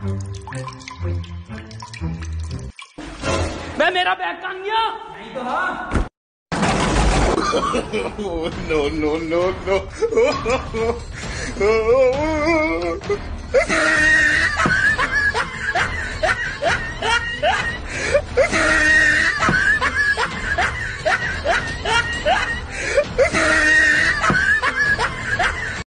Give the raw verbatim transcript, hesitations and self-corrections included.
मैं मेरा बैग कहाँ गया? नहीं तो हाँ। No no no no